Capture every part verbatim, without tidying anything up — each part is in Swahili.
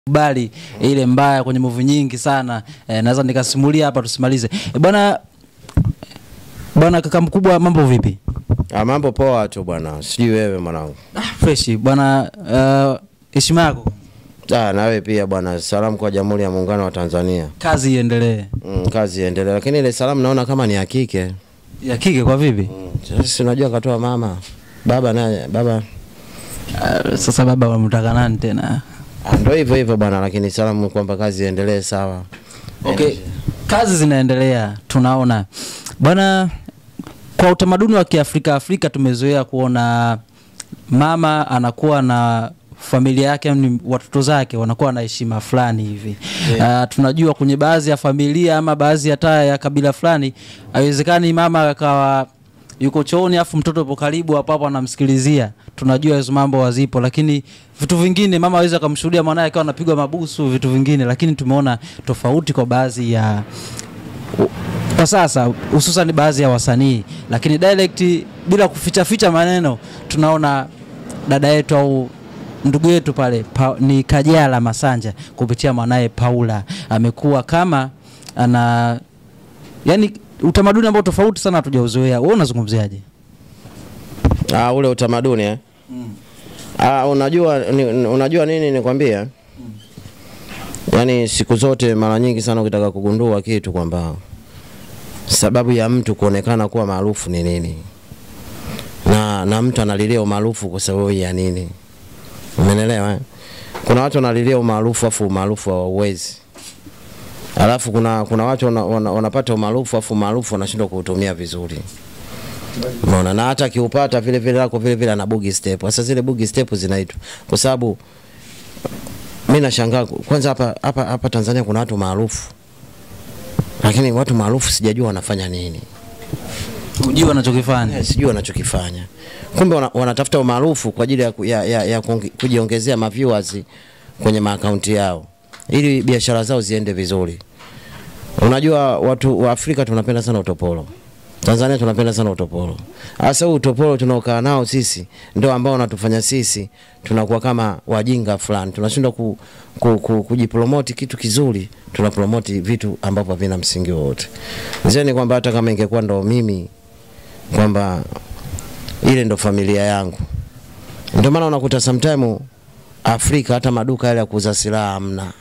bali ile mbaya kwenye movie nyingi sana. E, naweza nikasimulia hapa tusimalize. E, bwana bwana kaka mkubwa, mambo vipi? Ah, mambo poa tu bwana. Sijui wewe mwanangu. Ah, fresh bwana. Uh, heshima yako. Ah, nawe pia bwana. Salamu kwa Jamhuri ya Muungano wa Tanzania. Kazi iendelee. Mm, kazi iendelee. Lakini ile salamu naona kama ni ya kike. Ya kike kwa vipi? Mm, sasa unajua katoa mama. Baba naye, baba. Uh, sasa baba unamtaka nani tena? Ndio hivyo hivyo bwana, lakini salamu kwamba kazi iendelee sawa. Okay. Kazi zinaendelea tunaona. Bwana, kwa utamaduni wa Kiafrika Afrika tumezoea kuona mama anakuwa na familia yake, ni watoto zake wanakuwa na heshima fulani hivi. Yeah. Uh, tunajua kwenye baadhi ya familia ama baadhi ya taa ya kabila fulani haiwezekani mama akawa yuko chooni afu mtoto yupo karibu hapo hapo anamsikilizia. Tunajua hizo mambo wazipo, lakini vitu vingine mama aweza kumshuhudia mwanae akiwa anapigwa mabusu, vitu vingine, lakini tumeona tofauti kwa baadhi ya kwa sasa hususan baadhi ya wasanii, lakini direct bila kuficha ficha maneno tunaona dada yetu au ndugu yetu pale pa, ni Kajala Masanja kupitia mwanae Paula amekuwa kama ana yani utamaduni ambao tofauti sana hatujauzoea. Wewe unazungumziaje? Ah, ule utamaduni eh. Mm. Ah, unajua ni, unajua nini nikwambia? Mm. Yaani siku zote mara nyingi sana ukitaka kugundua kitu kwamba sababu ya mtu kuonekana kuwa maarufu ni nini? Na na mtu analilia maarufu kwa sababu ya nini? Umeelewa eh? Kuna watu wanalilia maarufu afu maarufu hawawezi. Alafu kuna kuna watu wanapata wana, wana maarufu afu maarufu wanashindwa kuutumia vizuri. Unaona, na hata kiupata vile vile lako vile vile ana boogie step. Sasa zile boogie step zinaitwa kwa sababu mimi nashangaa kwanza hapa hapa hapa Tanzania kuna watu maarufu. Lakini watu maarufu sijajua wanafanya nini. Unajua wanachokifanya? Yeah, sijui wanachokifanya. Kumbe wanatafuta wana umaarufu kwa ajili ya ya, ya, ya kujiongezea ma viewers kwenye ma account yao ili biashara zao ziende vizuri. Unajua watu wa Afrika tunapenda sana utopolo. Tanzania tunapenda sana utopolo. Hasa utopolo tunaokaa nao sisi ndio ambao wanatufanya sisi tunakuwa kama wajinga fulani. Tunashindwa ku, ku, ku, kujipromote kitu kizuri, tunapromote vitu ambavyo havina msingi wote. Nzeni kwamba hata kama ingekuwa ndo mimi kwamba ile ndo familia yangu. Ndio maana unakuta sometime Afrika hata maduka yale ya kuuza silaha hamna.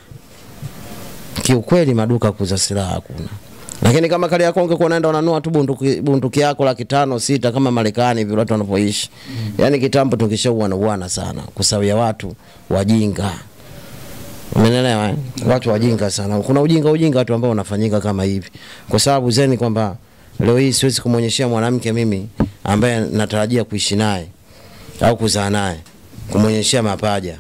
Kiukweli maduka kuuza silaha hakuna. Lakini kama kale yako ungekuwa unaenda unanunua tu bunduki bunduki yako laki tano sita kama Marekani vile watu wanapoishi. Mm. Yaani kitambo tungeshaua na uana sana kusawia watu wajinga. Umeelewa eh? Watu wajinga sana. Kuna ujinga ujinga watu ambao unafanyika kama hivi. Kwa sababu zeni kwamba leo hii siwezi kumuonyeshia mwanamke mimi ambaye natarajia kuishi naye au kuzaa naye kumuonyeshia mapaja.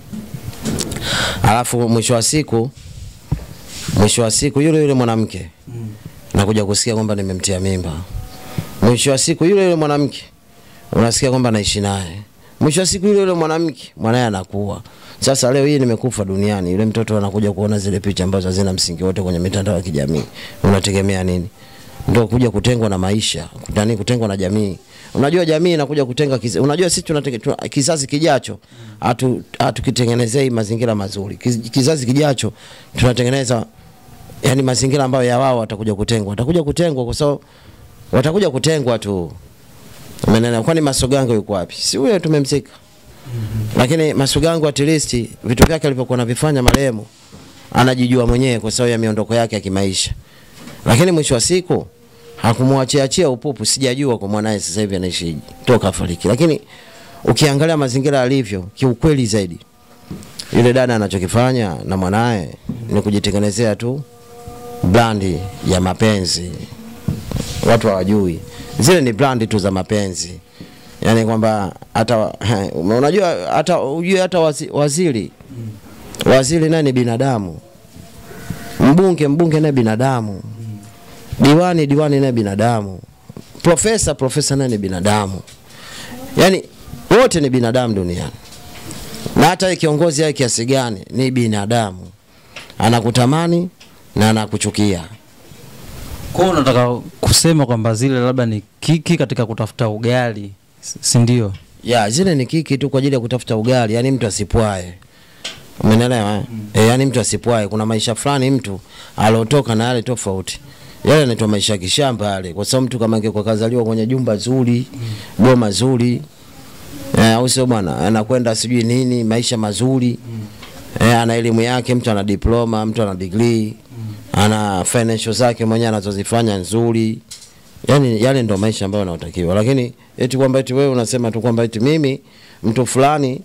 Alafu mwisho wa siku mwisho wa siku yule yule mwanamke mm. nakuja kusikia kwamba nimemtia mimba. Mwisho wa siku yule yule mwanamke unasikia kwamba naishi naye. Mwisho wa siku yule yule mwanamke mwanae anakuwa. Sasa leo hii nimekufa duniani, yule mtoto anakuja kuona zile picha ambazo hazina msingi wote kwenye mitandao ya kijamii. Unategemea nini? Ndio kuja kutengwa na maisha, kutani kutengwa na jamii. Unajua jamii inakuja kutenga kizazi. Unajua sisi tunatengeneza kizazi kijacho atu atukitengenezea mazingira mazuri. Kizazi kijacho tunatengeneza yani mazingira ambayo ya wao watakuja kutengwa. Watakuja kutengwa kwa sababu watakuja kutengwa tu. Umeelewa? Kwani Masogango yuko wapi? Si wewe tumemzika. Mm-hmm. Lakini Masogango at least vitu vyake alivyokuwa anavifanya marehemu anajijua mwenyewe kwa sababu ya miondoko yake ya kimaisha. Lakini mwisho wa siku hakumwachia achia upupu, sijajua kwa mwanae sasa hivi anaishi toka fariki. Lakini ukiangalia mazingira alivyo kiukweli zaidi yule dada anachokifanya na mwanae ni kujitengenezea tu brandi ya mapenzi. Watu hawajui zile ni brandi tu za mapenzi. Yaani kwamba hata unajua hata ujue hata waziri waziri naye ni binadamu. Mbunge mbunge naye binadamu. Diwani diwani naye binadamu. Profesa profesa naye ni binadamu. Yaani wote ni binadamu duniani. Na hata kiongozi yake kiasi gani ni binadamu. Anakutamani na anakuchukia. Kwa hiyo unataka kusema kwamba zile labda ni kiki katika kutafuta ugali, si ndio? Ya, zile ni kiki tu kwa ajili ya kutafuta ugali, yani mtu asipwae. Umeelewa eh? Mm. E, yani mtu asipwae, kuna maisha fulani mtu alotoka na yale tofauti. Yale yanaitwa maisha ya kishamba yale. Kwa sababu mtu kama angekuwa kazaliwa kwenye jumba zuri, mm. goma zuri, eh, au sio bwana, anakwenda sijui nini, maisha mazuri. Mm. Eh, ana elimu yake, mtu ana diploma, mtu ana degree, mm. ana financial zake mwenyewe anazozifanya nzuri. Yani yale ndio maisha ambayo yanatakiwa. Lakini eti kwamba eti wewe unasema tu kwamba eti mimi mtu fulani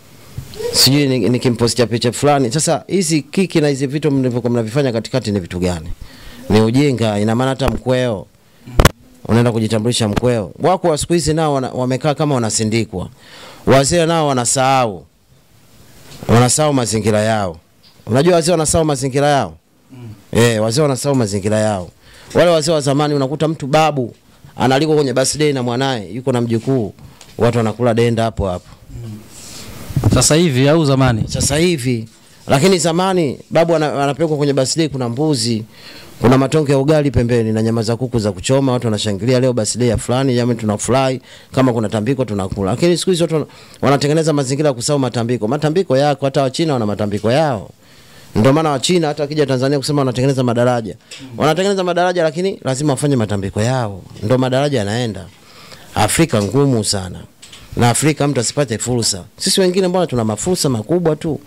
sijui nikimpostia picha fulani. Sasa hizi kiki na hizi vitu mlivyokuwa mnavifanya katikati ni vitu gani? Ni ujinga. Ina maana hata mkweo unaenda kujitambulisha mkweo. Wako wa siku hizi nao wamekaa kama wanasindikwa. Wazee nao wanasahau. Wanasahau mazingira yao. Unajua wazee wanasahau mazingira yao? Mm. Eh, wazee wanasahau mazingira yao. Wale wazee wa zamani unakuta mtu babu analiko kwenye birthday na mwanae, yuko na mjukuu, watu wanakula denda hapo hapo. Mm. Sasa hivi au zamani? Sasa hivi. Lakini zamani babu anapelekwa kwenye birthday, kuna mbuzi, kuna matonge ya ugali pembeni na nyama za kuku za kuchoma, watu wanashangilia leo birthday ya fulani, jamani tunafurahi, kama kuna tambiko tunakula. Lakini siku hizo watu wanatengeneza mazingira ya kusahau matambiko. Matambiko yako, hata Wachina wana matambiko yao. Ndio maana Wachina hata wakija Tanzania kusema wanatengeneza madaraja. Wanatengeneza madaraja lakini lazima wafanye matambiko yao. Ndio madaraja yanaenda. Afrika ngumu sana. Na Afrika mtu asipate fursa. Sisi wengine mbona tuna mafursa makubwa tu.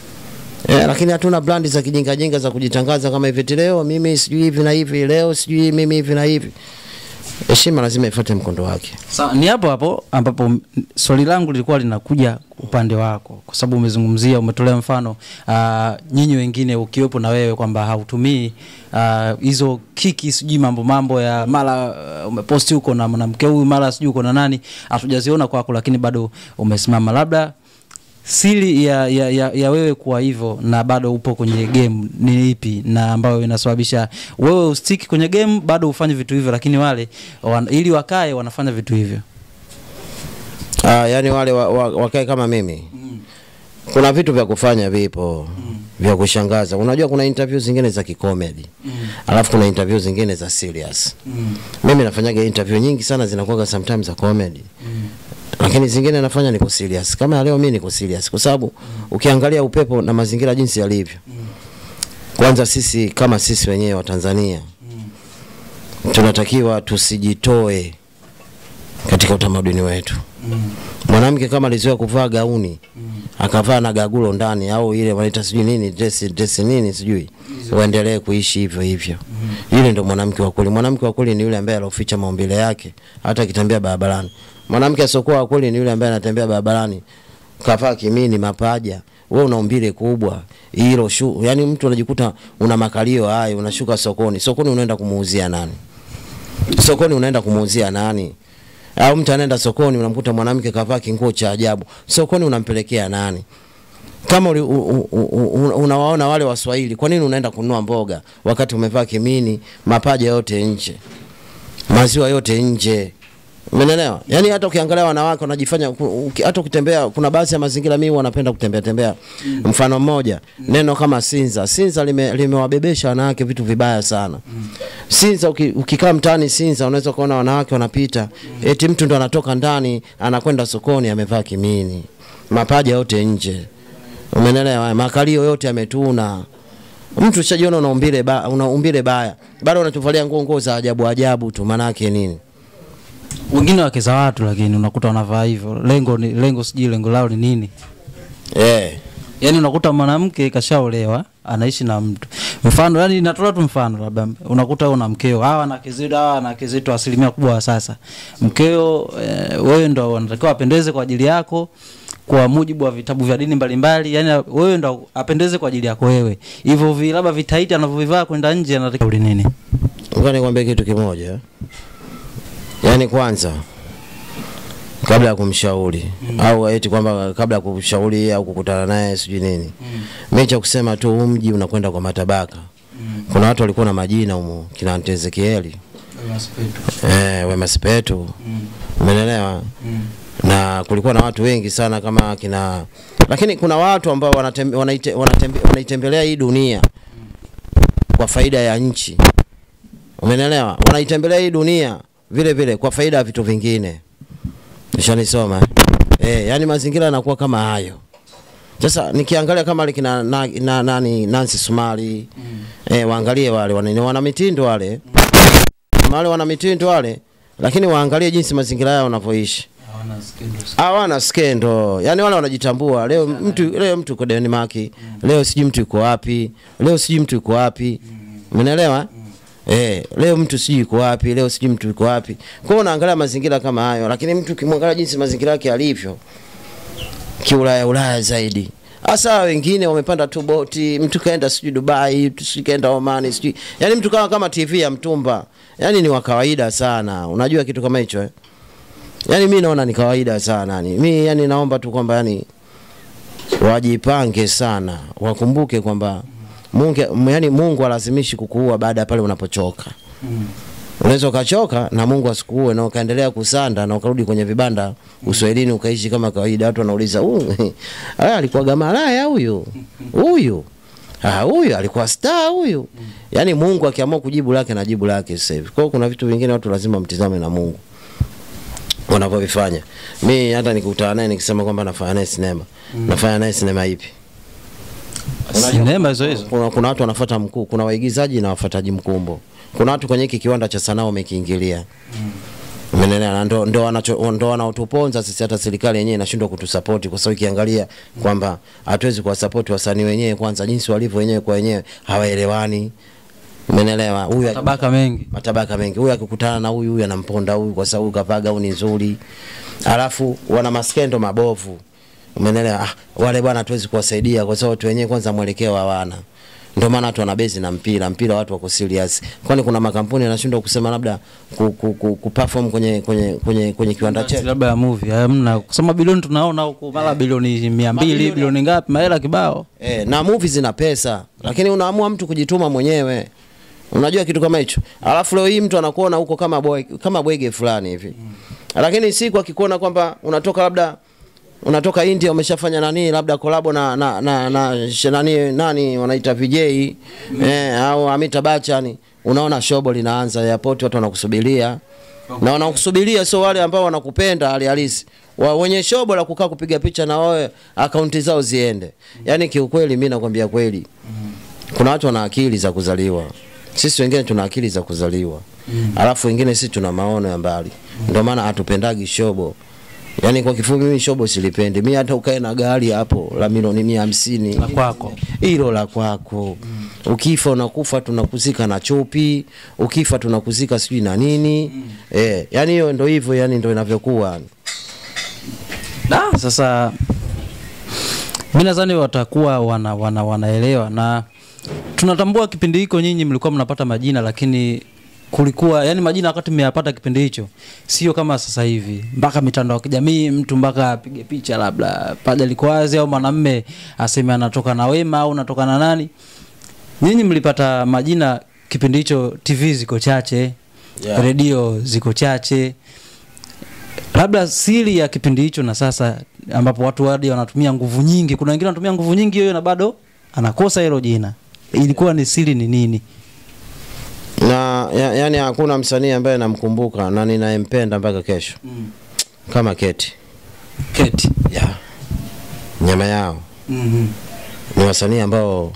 Eh, lakini hatuna brand za kijinga jinga za kujitangaza kama hivi leo mimi sijui hivi na hivi, leo sijui mimi hivi na hivi. Heshima lazima ifuate mkondo wake. Sawa, ni hapo hapo ambapo swali langu lilikuwa linakuja upande wako, kwa sababu umezungumzia, umetolea mfano uh, nyinyi wengine ukiwepo na wewe kwamba hautumii hizo uh, kiki sijui mambo mambo ya mara uh, umeposti huko na mwanamke huyu, mara sijui uko na nani, hatujaziona kwako, lakini bado umesimama. Labda siri ya, ya, ya, ya wewe kuwa hivyo na bado upo kwenye game ni ipi, na ambayo inasababisha wewe ustiki kwenye game bado ufanye vitu hivyo, lakini wale wan, ili wakae wanafanya vitu hivyo? Ah, yani wale wa, wa, wakae kama mimi. Mm. Kuna vitu vya kufanya vipo. Mm. Vya kushangaza. Unajua kuna interview zingine za kikomedi. Mm. Alafu kuna interview zingine za serious. Mm. Mimi nafanyaga interview nyingi sana zinakuwa sometimes za comedy. Mm. Lakini zingine nafanya niko serious. Kama leo mimi niko serious kwa sababu mm. ukiangalia upepo na mazingira jinsi yalivyo. Mm. Kwanza sisi kama sisi wenyewe wa Tanzania mm. tunatakiwa tusijitoe katika utamaduni wetu. Mm. Mwanamke kama alizoea kuvaa gauni, mm. akavaa na gagulo ndani au ile wanaita sijui nini, dress dress nini sijui, waendelee kuishi hivyo hivyo. Mm. Yule ndo mwanamke wa kweli. Mwanamke wa kweli ni yule ambaye aloficha maumbile yake hata akitembea barabarani. Mwanamke asokuwa wa kweli ni yule ambaye anatembea barabarani kavaa kimini mapaja. Wewe una umbile kubwa. Hilo shu, yani mtu anajikuta una makalio hayo, unashuka sokoni. Sokoni unaenda kumuuzia nani? Sokoni unaenda kumuuzia nani? Au mtu anaenda sokoni unamkuta mwanamke kavaa kinguo cha ajabu. Sokoni unampelekea nani? Kama uli, u, u, u, unawaona wale Waswahili, kwa nini unaenda kununua mboga wakati umevaa kimini, mapaja yote nje, maziwa yote nje? Umeelewa? Yani hata ukiangalia wanawake wanajifanya, hata ukitembea kuna baadhi ya mazingira mimi wanapenda kutembea tembea. Mm. Mfano mmoja, mm. neno kama Sinza. Sinza lime limewabebesha wanawake vitu vibaya sana. Mm. Sinza uki, ukikaa mtaani Sinza unaweza kuona wanawake wanapita, mm. eti mtu ndo anatoka ndani anakwenda sokoni amevaa kimini, mapaja yote nje. Umeelewa? Makalio yote yametuna. Mtu ushajiona una umbile ba, una umbile baya, bado unatuvalia nguo nguo za ajabu ajabu tu, maana yake nini? Wengine wake za watu lakini unakuta wanavaa hivyo. Lengo ni lengo siji lengo lao ni nini? Eh. Yaani unakuta mwanamke kashaolewa, anaishi na mtu. Mfano, yani natoa tu mfano labda unakuta una mkeo, hawa na kizido, hawa na kizido asilimia kubwa sasa. Mkeo e, wewe ndo unatakiwa apendeze kwa ajili yako kwa mujibu wa vitabu vya dini mbalimbali, yani wewe ndo apendeze kwa ajili yako wewe. Hivyo vi labda vitaiti anavyovivaa kwenda nje anatakiwa nini? Ngoja nikwambie kitu kimoja. Yani kwanza kabla ya kumshauri, mm. au eti kwamba kabla ya kumshauri au kukutana naye sijui nini. Mm. Mimi cha kusema tu mji unakwenda kwa matabaka. Mm. Kuna watu walikuwa na majina humo, kina Ezekieli, Wema Sepetu. Eh, Wema Sepetu. Mm. Umeelewa? Mm. Na kulikuwa na watu wengi sana kama kina, lakini kuna watu ambao wanatembe, wanaite, wanatembe, wanaitembelea hii dunia mm. kwa faida ya nchi. Umeelewa? Wanaitembelea hii dunia vile vile kwa faida ya vitu vingine. Nishanisoma. Eh, yani mazingira yanakuwa kama hayo. Sasa nikiangalia kama ile kina na, na, nani Nancy Sumari mm. eh waangalie wale wana, wana mitindo wale mm. wale wana mitindo wale, lakini waangalie jinsi mazingira yao wanavyoishi. Hawana skendo. Hawana skendo. Yaani wale wanajitambua. Leo mtu leo mtu uko Denmark, mm. leo siji mtu yuko wapi, leo siji mtu yuko wapi. Umeelewa? Mm. Eh, leo mtu siji yuko wapi, leo siji mtu yuko wapi. Kwa hiyo unaangalia mazingira kama hayo, lakini mtu kimwangalia jinsi mazingira yake yalivyo kiulaya ulaya zaidi. Asa wengine wamepanda tu boti, mtu kaenda sijui Dubai, mtu kaenda Oman, sijui. Yaani mtu kama kama T V ya mtumba. Yaani ni wa kawaida sana. Unajua kitu kama hicho eh? Yaani mimi naona ni kawaida sana yani. Mimi yani naomba tu kwamba yani wajipange sana. Wakumbuke kwamba Mungu yani Mungu alazimishi kukuua baada ya pale unapochoka. Mm. Unaweza ukachoka na Mungu asikuue na ukaendelea kusanda na ukarudi kwenye vibanda Uswahilini ukaishi kama kawaida. Watu wanauliza, "Huyu ah alikuwa gamalaya huyu." Huyu. Ah huyu alikuwa star huyu. Yaani Mungu akiamua kujibu lake na jibu lake sasa hivi. Kwa hiyo kuna vitu vingine watu lazima mtizame na Mungu wanavyofanya. Mimi hata nikikutana naye nikisema kwamba nafanya naye sinema. Mm. Nafanya naye sinema ipi? Sinema hizo hizo. Kuna, kuna watu wanafuata mkuu, kuna waigizaji na wafuataji mkumbo. Kuna watu kwenye hiki kiwanda cha sanaa wamekiingilia. Mm. Umeelewa? Ndo ndo wanacho ndo wanaotuponza sisi, hata serikali yenyewe inashindwa kutusupport kwa sababu ikiangalia kwamba hatuwezi kuwasupport wasanii wenyewe, kwanza jinsi walivyo wenyewe kwa wenyewe hawaelewani. Umeelewa? Huyu matabaka mengi, matabaka mengi. Huyu akikutana na huyu huyu anamponda huyu kwa sababu kapaga au ni nzuri. Alafu wana maskendo mabovu. Umeelewa? Ah, wale bwana hatuwezi kuwasaidia kwa sababu watu wenyewe kwanza mwelekeo hawana. Ndio maana watu wanabezi na mpira, mpira watu wako serious. Kwani kuna makampuni yanashindwa kusema labda ku, ku, ku, ku perform kwenye kwenye kwenye kwenye kiwanda chetu labda ya movie. Hamna kusema bilioni tunaona huko mara bilioni mia mbili, bilioni ngapi mahela kibao. Eh, na movie zina pesa, lakini unaamua mtu kujituma mwenyewe. Unajua kitu kama hicho. Alafu leo hii mtu anakuona huko kama boy kama bwege fulani hivi. Mm. Lakini siku akikuona kwamba unatoka labda unatoka India umeshafanya nani labda collab na na na, na nani nani wanaita V J mm. eh au Amita Bachani, unaona shobo linaanza airport, watu wanakusubiria. Okay. Na wanakusubiria sio wale ambao wanakupenda hali halisi. Wa wenye shobo la kukaa kupiga picha na wewe akaunti zao ziende. Mm. Yaani kiukweli mimi nakwambia kweli. Mm. Kuna watu wana akili za kuzaliwa. Sisi wengine tuna akili za kuzaliwa. Mm. Alafu wengine sisi tuna maono ya mbali. Mm. Ndio maana hatupendagi shobo. Yaani kwa kifupi mimi shobo silipendi. Mimi hata ukae na gari hapo la milioni mia hamsini la kwako. Hilo la kwako. Mm. Ukifa unakufa tunakuzika na chupi, ukifa tunakuzika sijui na nini. Mm. Eh, yani hiyo ndio hivyo, yani ndio inavyokuwa. Na sasa mimi nadhani watakuwa wana, wana wanaelewa, na tunatambua kipindi hiko nyinyi mlikuwa mnapata majina, lakini kulikuwa yani majina wakati mmeyapata kipindi hicho sio kama sasa hivi mpaka mitandao ya kijamii mtu mpaka apige picha labda paja likwazi au mwanamume aseme anatoka na Wema au anatoka na nani. Nyinyi mlipata majina kipindi hicho, T V ziko chache, yeah. Radio ziko chache. Labda siri ya kipindi hicho na sasa ambapo watu hadi wanatumia nguvu nyingi, kuna wengine wanatumia nguvu nyingi hiyo na bado anakosa hilo jina, ilikuwa ni siri ni nini? Na ya, yani hakuna msanii ambaye namkumbuka na ninayempenda mpaka kesho. Mm. Kama Keti. Keti. Yeah. Nyama yao. Mhm. Mm ni wasanii ambao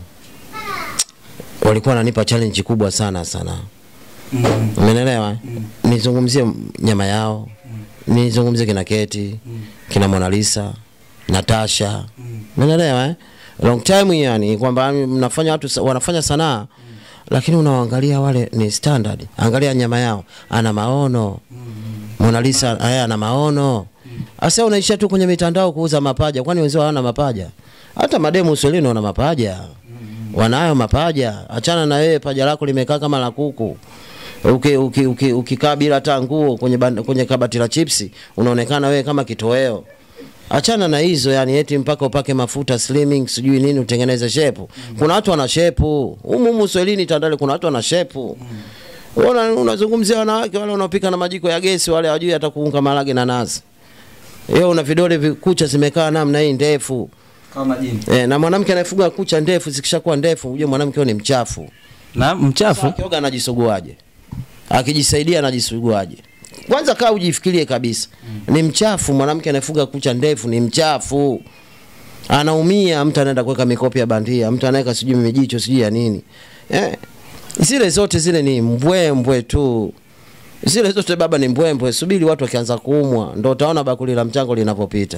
walikuwa wananipa challenge kubwa sana sana. Mhm. Umeelewa? Mm. Nizungumzie nyama yao. Mm. Nizungumzie kina Keti, mm. kina Mona Lisa, Natasha. Umeelewa? Mm. eh? Long time yani kwamba mnafanya watu wanafanya sanaa. Mm. Lakini unaangalia wale ni standard. Angalia nyama yao, ana maono. Mm. Mona Lisa haya ana maono. Mm. Asa unaisha tu kwenye mitandao kuuza mapaja, kwani wenzao hawana mapaja? Hata mademu Uswahilini wana mapaja. Mm. Wanayo mapaja. Achana na wewe, paja lako limekaa kama la kuku. Uki uki uki ukikaa bila hata nguo kwenye kwenye kabati la chipsi, unaonekana wewe kama kitoweo. Achana na hizo yani eti mpaka upake mafuta slimming sijui nini utengeneze shape. Mm. Kuna watu wana shape. Humu humu Uswahilini Tandale kuna watu wana shape. Mm. Una unazungumzia wanawake wale wanaopika na majiko ya gesi, wale hawajui hata kuunga marage na nazi. Yeye una vidole vikucha zimekaa namna hii ndefu kama jini. Eh, na mwanamke anayefuga kucha ndefu zikishakuwa ndefu, unajua mwanamke ni mchafu. Na mchafu akioga anajisuguaje? Akijisaidia anajisuguaje? Kwanza kaa ujifikirie kabisa. Mm. Ni mchafu mwanamke anayefuga kucha ndefu, ni mchafu. anaumia, mtu anaenda kuweka mikopi ya bandia, mtu anaweka sijui mijicho sijui ya nini. Eh, zile zote zile ni mbwembwe tu. Zile zote baba ni mbwembwe. Subiri watu wakianza kuumwa ndio utaona bakuli la mchango linapopita.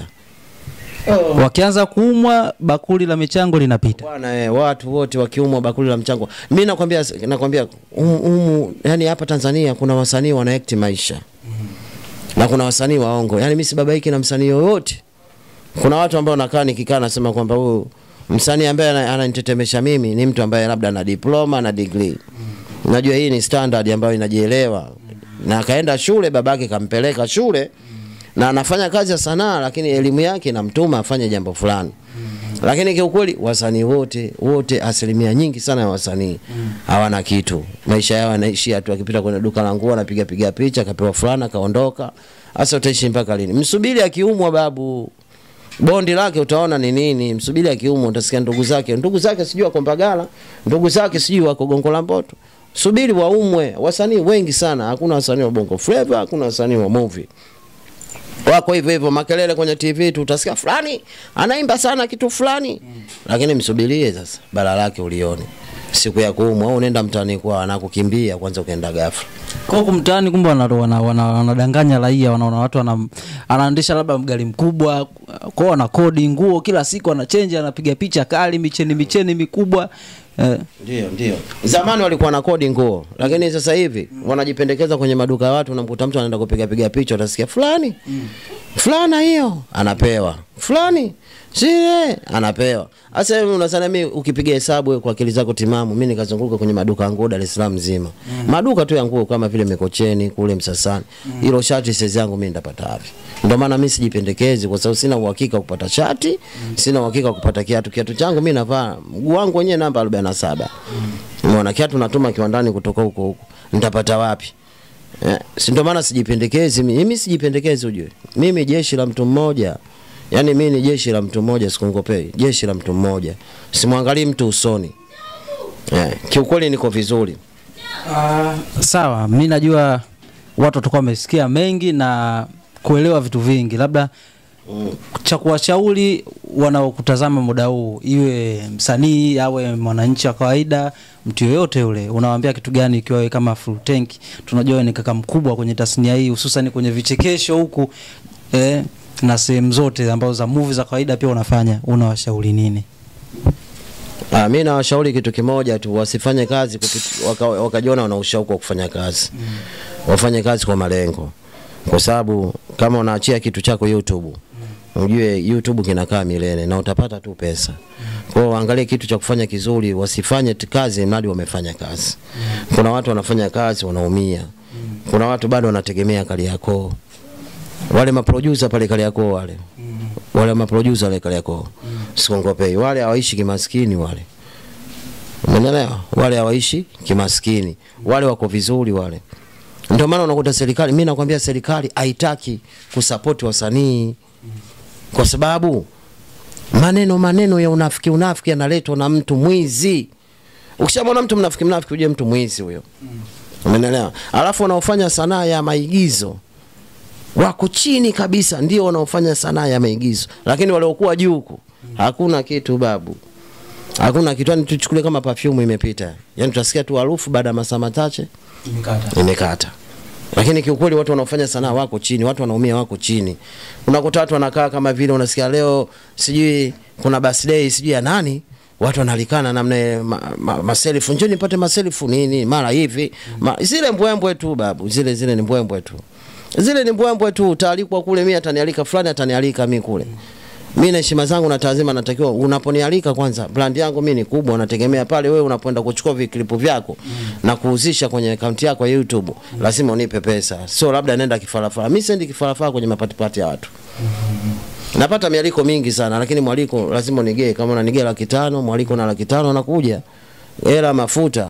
Oh. Wakianza kuumwa bakuli la michango linapita. Bwana eh, watu wote wakiumwa bakuli la mchango. Mimi nakwambia nakwambia um, um, yani hapa Tanzania kuna wasanii wana act maisha. Mm. Na kuna wasanii waongo. Yani mimi si babaiki na msanii yoyote. Kuna watu ambao nakaa nikikaa nasema kwamba huyu msanii ambaye ananitetemesha mimi ni mtu ambaye labda ana diploma na degree. Mm. Unajua hii ni standard ambayo inajielewa. Mm. Na akaenda shule, babake kampeleka shule. Mm. Na anafanya kazi ya sanaa lakini elimu yake inamtuma afanye jambo fulani. Mm. Lakini kiukweli wasanii wote wote asilimia nyingi sana ya wasanii mm. hawana kitu. Maisha yao yanaishia tu akipita kwenye duka la nguo anapiga piga picha, kapewa fulana kaondoka. Sasa utaishi mpaka lini? Msubiri akiumwa babu. Bondi lake utaona ni nini. Msubiri akiumwa utasikia ndugu zake, ndugu zake sijui wako Mbagala, ndugu zake sijui wako Gongo la Mboto. Subiri waumwe. Wasanii wengi sana, hakuna wasanii wa Bongo Flava, hakuna wasanii wa movie. Wako hivyo hivyo makelele kwenye T V tu utasikia fulani anaimba sana kitu fulani. Mm. Lakini msubirie sasa bala lake ulione. Siku ya kuumwa au unaenda mtaani kwa anakukimbia kwanza ukaenda ghafla. Kwa huko mtaani kumbe wanadanganya wana, wana raia, wanaona watu wana anaandisha labda mgali mkubwa, kwa wana kodi nguo kila siku anachange, anapiga picha kali, micheni micheni mikubwa. Eh. Ndio ndio. Zamani walikuwa na kodi nguo, lakini sasa hivi mm. wanajipendekeza kwenye maduka ya watu, unamkuta mtu anaenda kupiga piga picha utasikia fulani. Mm. Fulana hiyo anapewa. Fulani zile anapewa. Sasa hivi unasema mimi ukipiga hesabu kwa akili zako timamu, mimi nikazunguka kwenye maduka ya nguo Dar es Salaam nzima. Mm. Maduka tu ya nguo kama vile Mikocheni kule Msasani. Hilo mm. shati size yangu mimi ndapata wapi? Ndio maana mimi sijipendekezi kwa sababu sina uhakika kupata shati, mm. sina uhakika kupata kiatu. Kiatu changu mimi navaa mguu wangu wenyewe namba arobaini na saba. Mm. Umeona kiatu natuma kiwandani kutoka huko huko. Nitapata wapi? Eh, si ndio maana sijipendekezi mimi. Mimi sijipendekezi ujue. Mimi jeshi la mtu mmoja. Yaani mimi ni jeshi la mtu mmoja, sikungopei. Jeshi la mtu mmoja. Simwangalii mtu usoni. Eh, kiukweli niko vizuri. Ah, uh, sawa. Mimi najua watu watakuwa wamesikia mengi na kuelewa vitu vingi. Labda mm. cha kuwashauri wanaokutazama muda huu, iwe msanii awe mwananchi wa kawaida, mtu yoyote yule, unawaambia kitu gani ikiwa wewe kama Full Tank? Tunajua ni kaka mkubwa kwenye tasnia hii, hususan kwenye vichekesho huku eh na sehemu zote ambazo za movie za kawaida pia unafanya, unawashauri nini? Ah, mimi nawashauri kitu kimoja tu, wasifanye kazi waka, wakajiona wana ushauku wa kufanya kazi. Mm. Wafanye kazi kwa malengo. Kwa sababu kama unaachia kitu chako YouTube, mm. ujue YouTube kinakaa milele na utapata tu pesa. Mm. Kwa hiyo angalia kitu cha kufanya kizuri, wasifanye kazi mradi wamefanya kazi. Mm. Kuna watu wanafanya kazi wanaumia. Mm. Kuna watu bado wanategemea Kariakoo. Wale maproducer pale Kariakoo wale. Mm. Wale maproducer wale Kariakoo. Mm. Sikongopei. Wale hawaishi kimaskini wale. Umeelewa? Wale hawaishi kimaskini. Wale wako vizuri wale. Ndio maana unakuta serikali, mimi nakwambia serikali haitaki kusupport wasanii. Mm. Kwa sababu maneno maneno ya unafiki unafiki yanaletwa na mtu mwizi. Ukishamwona mtu mnafiki mnafiki uje mtu mwizi huyo. Mm. Umeelewa? Alafu wanaofanya sanaa ya maigizo wako chini kabisa, ndio wanaofanya sanaa ya maigizo, lakini waliokuwa juu huko hakuna kitu babu, hakuna kitu. Ni tuchukue kama perfume imepita, yani tutasikia tu harufu baada ya masaa machache imekata imekata. Lakini kiukweli watu wanaofanya sanaa wako chini, watu wanaumia wako chini. Unakuta watu wanakaa kama vile unasikia leo sijui kuna birthday sijui ya nani, watu wanalikana namna maselifu, ma, ma njoo nipate maselifu nini mara hivi. Ma, zile mbwembwe tu babu, zile zile ni mbwembwe tu. Zile ni mbwembwe tu, utaalikwa kule, mimi atanialika fulani atanialika mimi kule. Mimi na heshima zangu na taazima natakiwa unaponialika kwanza, brand yangu mimi ni kubwa, nategemea pale wewe unapoenda kuchukua viklipu vyako mm. na kuuzisha kwenye account yako ya YouTube, mm. lazima unipe pesa. Sio labda nenda kifarafara. Mimi sendi kifarafara kwenye mapatipati ya watu. Mm. Napata mialiko mingi sana, lakini mwaliko lazima unigee. Kama unanigea laki tano, mwaliko na laki tano nakuja. Hela mafuta